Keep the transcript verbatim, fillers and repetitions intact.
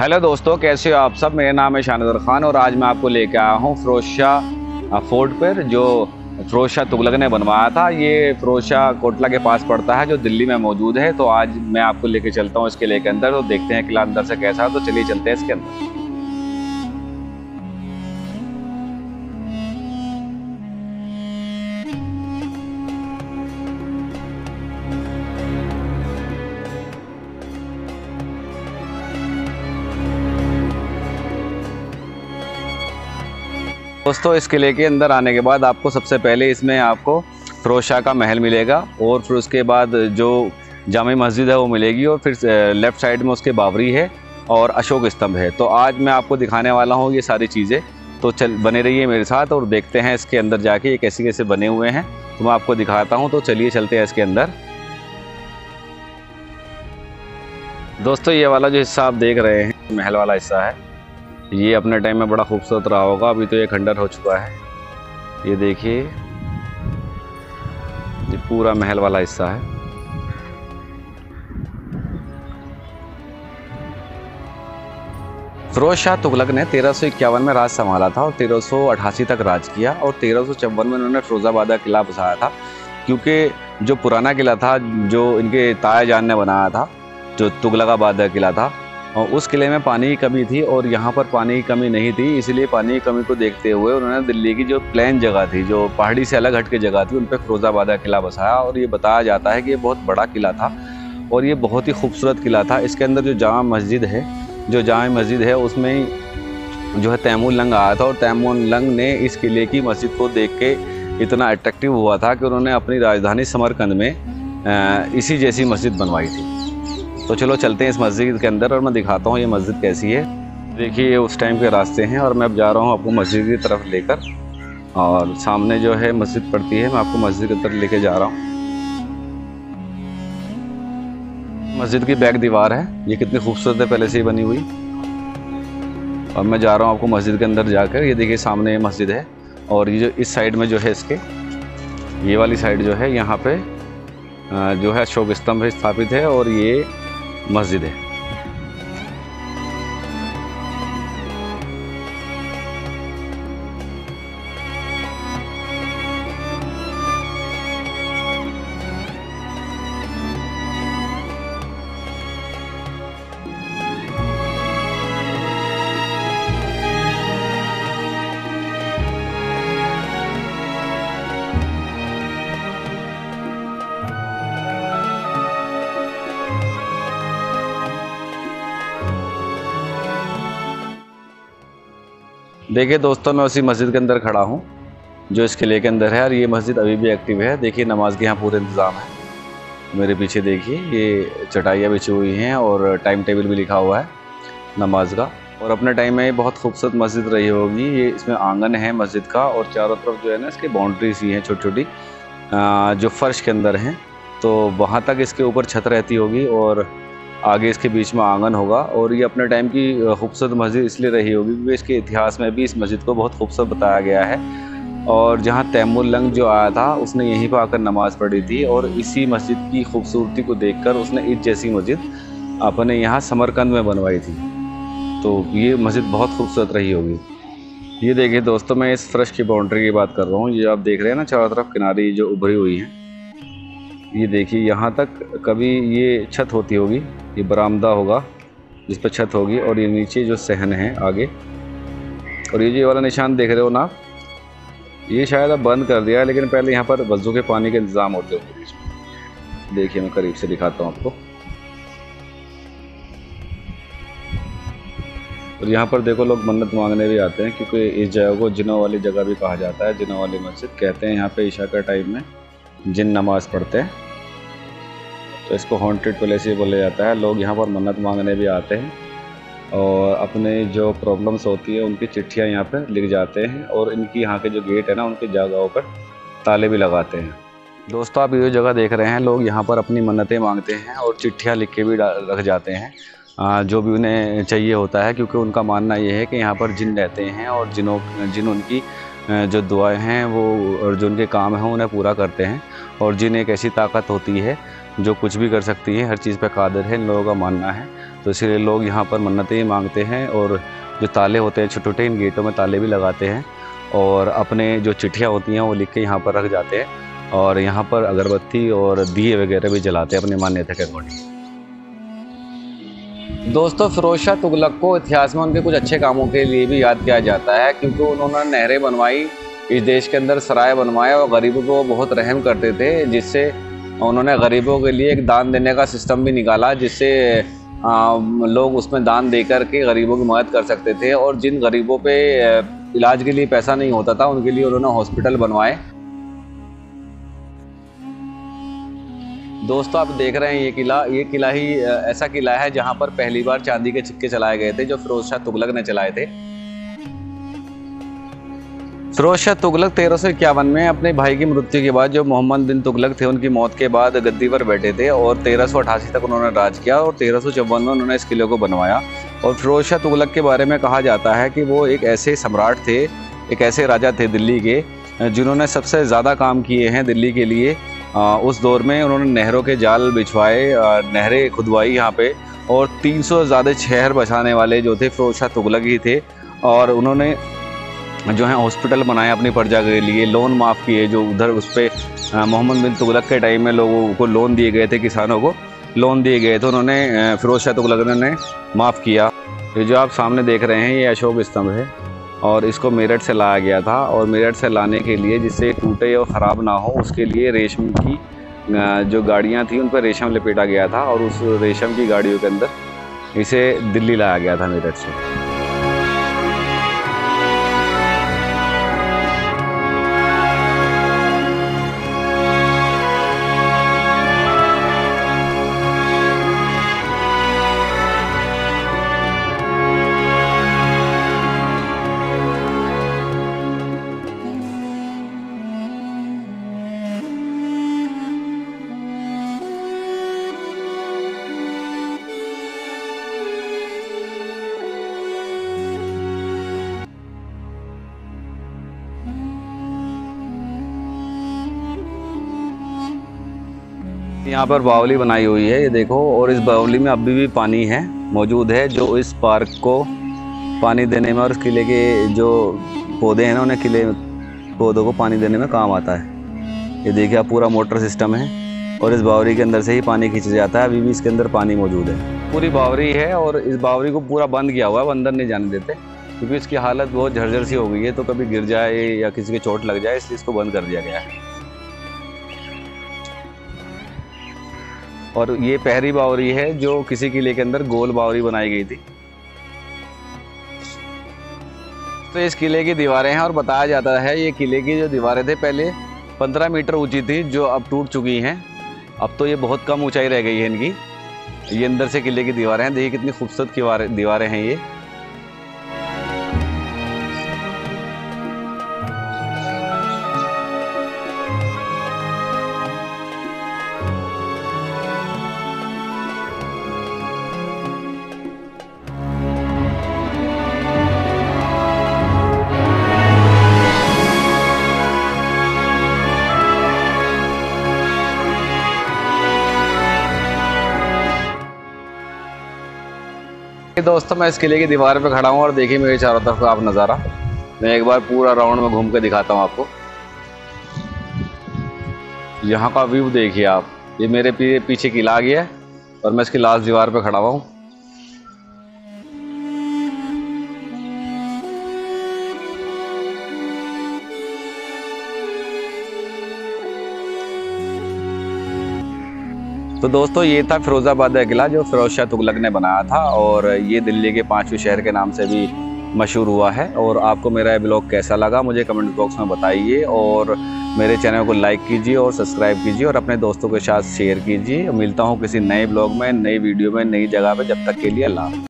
Hello दोस्तों, कैसे हो आप सब। मेरा नाम है शानदर खान और आज मैं आपको लेकर आया हूँ फिरोज शाह फोर्ट पर, जो फिरोज शाह तुगलक ने बनवाया था। ये फिरोज शाह कोटला के पास पड़ता है, जो दिल्ली में मौजूद है। तो आज मैं आपको लेके चलता हूँ इसके किले के अंदर, तो देखते हैं किला अंदर से कैसा है। तो चलिए चलते हैं इसके अंदर। दोस्तों, इस किले के अंदर आने के बाद आपको सबसे पहले इसमें आपको फिरोज शाह का महल मिलेगा और फिर उसके बाद जो जामा मस्जिद है वो मिलेगी और फिर लेफ़्ट साइड में उसके बावरी है और अशोक स्तंभ है। तो आज मैं आपको दिखाने वाला हूँ ये सारी चीज़ें। तो चल बने रहिए मेरे साथ और देखते हैं इसके अंदर जाके ये कैसे कैसे बने हुए हैं, तो मैं आपको दिखाता हूँ। तो चलिए चलते हैं इसके अंदर। दोस्तों, ये वाला जो हिस्सा आप देख रहे हैं महल वाला हिस्सा है, ये अपने टाइम में बड़ा खूबसूरत रहा होगा। अभी तो ये खंडर हो चुका है। ये देखिए, ये पूरा महल वाला हिस्सा है। फिरोज शाह तुगलक ने तेरह सौ इक्यावन में राज संभाला था और तेरह सौ अठासी तक राज किया और तेरह सौ चौवन में उन्होंने फिरोजाबाद का किला बसाया था। क्योंकि जो पुराना किला था, जो इनके ताया जान ने बनाया था, जो तुगलकाबाद का किला था, और उस किले में पानी की कमी थी और यहाँ पर पानी की कमी नहीं थी। इसलिए पानी की कमी को देखते हुए उन्होंने दिल्ली की जो प्लेन जगह थी, जो पहाड़ी से अलग हट के जगह थी, उन पर फिरोजाबाद का किला बसाया। और ये बताया जाता है कि ये बहुत बड़ा किला था और ये बहुत ही खूबसूरत किला था। इसके अंदर जो जामा मस्जिद है, जो जामा मस्जिद है उसमें जो है तैमूर लंग आया था और तैमूर लंग ने इस किले की मस्जिद को देख के इतना अट्रैक्टिव हुआ था कि उन्होंने अपनी राजधानी समरकंद में इसी जैसी मस्जिद बनवाई थी। तो चलो चलते हैं इस मस्जिद के अंदर और मैं दिखाता हूँ ये मस्जिद कैसी है। देखिए, ये उस टाइम के रास्ते हैं और मैं अब जा रहा हूँ आपको मस्जिद की तरफ लेकर। और सामने जो है मस्जिद पड़ती है, मैं आपको मस्जिद की तरफ लेके जा रहा हूँ। मस्जिद की बैक दीवार है, ये कितनी खूबसूरत है, पहले से ही बनी हुई। और मैं जा रहा हूँ आपको मस्जिद के अंदर जाकर। ये देखिए सामने मस्जिद है और ये जो इस साइड में जो है, इसके ये वाली साइड जो है, यहाँ पे जो है अशोक स्तंभ स्थापित है और ये मस्जिद है। देखिए दोस्तों, मैं उसी मस्जिद के अंदर खड़ा हूँ जो इस किले के अंदर है और ये मस्जिद अभी भी एक्टिव है। देखिए, नमाज के यहाँ पूरे इंतज़ाम है। मेरे पीछे देखिए, ये चटाइयाँ बिछी हुई हैं और टाइम टेबल भी लिखा हुआ है नमाज का। और अपने टाइम में बहुत खूबसूरत मस्जिद रही होगी। ये इसमें आंगन है मस्जिद का और चारों तरफ जो है ना, इसकी बाउंड्रीज ही हैं छोटी छोटी, जो फर्श के अंदर हैं। तो वहाँ तक इसके ऊपर छत रहती होगी और आगे इसके बीच में आंगन होगा। और ये अपने टाइम की खूबसूरत मस्जिद इसलिए रही होगी क्योंकि इसके इतिहास में भी इस मस्जिद को बहुत खूबसूरत बताया गया है। और जहाँ तैमूर लंग जो आया था, उसने यहीं पर आकर नमाज़ पढ़ी थी और इसी मस्जिद की खूबसूरती को देखकर उसने इस जैसी मस्जिद अपने यहाँ समरकंद में बनवाई थी। तो ये मस्जिद बहुत खूबसूरत रही होगी। ये देखिए दोस्तों, मैं इस फर्श की बाउंड्री की बात कर रहा हूँ। ये आप देख रहे हैं ना, चारों तरफ किनारी जो उभरी हुई है। ये देखिए, यहाँ तक कभी ये छत होती होगी, ये बरामदा होगा जिस पर छत होगी और ये नीचे जो सहन है आगे। और ये जो वाला निशान देख रहे हो ना, ये शायद अब बंद कर दिया है, लेकिन पहले यहाँ पर वज़ू के पानी के इंतज़ाम होते होंगे बीच में। देखिए, मैं करीब से दिखाता हूँ आपको। और यहाँ पर देखो, लोग मन्नत मांगने भी आते हैं क्योंकि इस जगह को जिनों वाली जगह भी कहा जाता है। जिनों वाली मस्जिद कहते हैं। यहाँ पे ईशा का टाइम में जिन नमाज पढ़ते हैं, तो इसको हॉन्टेड प्लेस ही बोला जाता है। लोग यहाँ पर मन्नत मांगने भी आते हैं और अपने जो प्रॉब्लम्स होती है उनकी चिट्ठियाँ यहाँ पर लिख जाते हैं। और इनकी यहाँ के जो गेट है ना, उनकी जगहों पर ताले भी लगाते हैं। दोस्तों, आप ये जगह देख रहे हैं, लोग यहाँ पर अपनी मन्नतें मांगते हैं और चिट्ठियाँ लिख के भी रख जाते हैं जो भी उन्हें चाहिए होता है। क्योंकि उनका मानना ये है कि यहाँ पर जिन रहते हैं और जिनों जिन उनकी जो दुआएं हैं वो और जो उनके काम हैं उन्हें पूरा करते हैं। और जिन एक ऐसी ताकत होती है जो कुछ भी कर सकती है, हर चीज़ पे कादिर है, इन लोगों का मानना है। तो इसलिए लोग यहाँ पर मन्नतें मांगते हैं और जो ताले होते हैं छोटे छोटे, इन गेटों में ताले भी लगाते हैं और अपने जो चिट्ठियाँ होती हैं वो लिख के यहाँ पर रख जाते हैं और यहाँ पर अगरबत्ती और दिए वगैरह भी जलाते हैं अपनी मान्यता के अकॉर्डिंग। दोस्तों, फिरोज शाह तुगलक को इतिहास में उनके कुछ अच्छे कामों के लिए भी याद किया जाता है, क्योंकि उन्होंने नहरें बनवाई, इस देश के अंदर सराय बनवाए और गरीबों को बहुत रहम करते थे, जिससे उन्होंने गरीबों के लिए एक दान देने का सिस्टम भी निकाला, जिससे लोग उसमें दान दे कर के गरीबों की मदद कर सकते थे। और जिन गरीबों पे इलाज के लिए पैसा नहीं होता था उनके लिए उन्होंने हॉस्पिटल बनवाए। दोस्तों, आप देख रहे हैं ये किला, ये किला ही ऐसा किला है जहां पर पहली बार चांदी के सिक्के चलाए गए थे, जो फिरोज शाह तुगलक ने चलाए थे। फिरोज शाह तुगलक तेरह सौ इक्यावन में अपने भाई की मृत्यु के बाद, जो मोहम्मद बिन तुगलक थे, उनकी मौत के बाद गद्दी पर बैठे थे और तेरह सौ अठासी तक उन्होंने राज किया और तेरह सौ चौवन में उन्होंने इस किले को बनवाया। और फिरोज शाह तुगलक के बारे में कहा जाता है कि वो एक ऐसे सम्राट थे, एक ऐसे राजा थे दिल्ली के, जिन्होंने सबसे ज़्यादा काम किए हैं दिल्ली के लिए। आ, उस दौर में उन्होंने नहरों के जाल बिछवाए, नहरें खुदवाई यहाँ पे, और तीन सौ ज़्यादा शहर बसाने वाले जो थे फिरोज शाह तुगलक ही थे। और उन्होंने जो है हॉस्पिटल बनाए अपनी प्रजा के लिए, लोन माफ़ किए, जो उधर उस पर मोहम्मद बिन तुगलक के टाइम में लोगों को लोन दिए गए थे, किसानों को लोन दिए गए थे, उन्होंने फिरोज शाह तुगलक ने माफ़ किया। ये जो आप सामने देख रहे हैं ये अशोक स्तंभ है और इसको मेरठ से लाया गया था, और मेरठ से लाने के लिए, जिससे टूटे और ख़राब ना हो, उसके लिए रेशम की जो गाड़ियाँ थी उन पर रेशम लपेटा गया था और उस रेशम की गाड़ियों के अंदर इसे दिल्ली लाया गया था मेरठ से। यहाँ पर बावली बनाई हुई है, ये देखो, और इस बावली में अभी भी पानी है मौजूद है, जो इस पार्क को पानी देने में और इस किले के जो पौधे हैं ना, उन्हें किले पौधों को पानी देने में काम आता है। ये देखिए आप, पूरा मोटर सिस्टम है और इस बावली के अंदर से ही पानी खींचा जाता है। अभी भी इसके अंदर पानी मौजूद है। पूरी बावरी है और इस बावरी को पूरा बंद किया हुआ है, अंदर नहीं जाने देते, क्योंकि इसकी हालत बहुत झरझर सी हो गई है, तो कभी गिर जाए या किसी की चोट लग जाए, इसलिए इसको बंद कर दिया गया है। और ये पहली बावरी है जो किसी किले के अंदर गोल बावरी बनाई गई थी। तो इस किले की दीवारें हैं और बताया जाता है ये किले की जो दीवारें थे पहले पंद्रह मीटर ऊंची थी, जो अब टूट चुकी हैं। अब तो ये बहुत कम ऊंचाई रह गई है इनकी। ये अंदर से किले की दीवारें हैं, देखिए कितनी खूबसूरत दीवारें हैं ये। दोस्तों, मैं इस किले की दीवार पे खड़ा हूँ और देखिए मेरे चारों तरफ का आप नज़ारा। मैं एक बार पूरा राउंड में घूम के दिखाता हूँ आपको। यहाँ का व्यू देखिए आप, ये मेरे पीछे किला आ गया है और मैं इसकी लास्ट दीवार पे खड़ा हुआ हूँ। तो दोस्तों, ये था फिरोज़ाबाद का किला जो फिरोज शाह तुगलक ने बनाया था, और ये दिल्ली के पांचवें शहर के नाम से भी मशहूर हुआ है। और आपको मेरा ये ब्लॉग कैसा लगा मुझे कमेंट बॉक्स में बताइए, और मेरे चैनल को लाइक कीजिए और सब्सक्राइब कीजिए और अपने दोस्तों के साथ शेयर कीजिए। मिलता हूँ किसी नए ब्लॉग में, नई वीडियो में, नई जगह पे। जब तक के लिए अल्लाह।